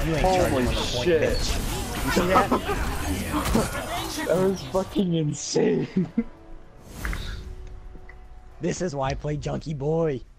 You ain't Holy charging on the point, shit. bitch. You see that? That was fucking insane. This is why I play Junkie Boy.